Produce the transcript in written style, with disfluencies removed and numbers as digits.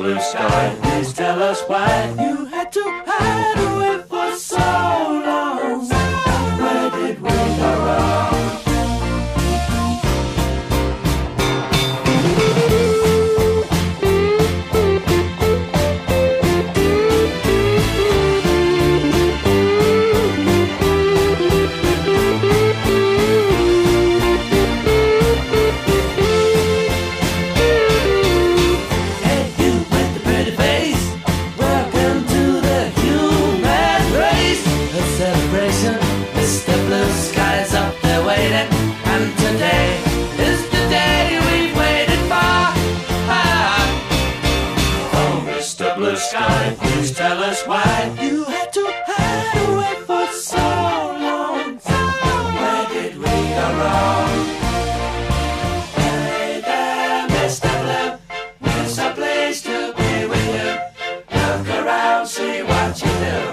blue sky, please tell us why you had to hide away for so long. Where did we go wrong? Blue sky, please tell us why you had to hide away for so long. Where did we go wrong? Hey there, Mr. Blue, it's a place to be with you. Look around, see what you do.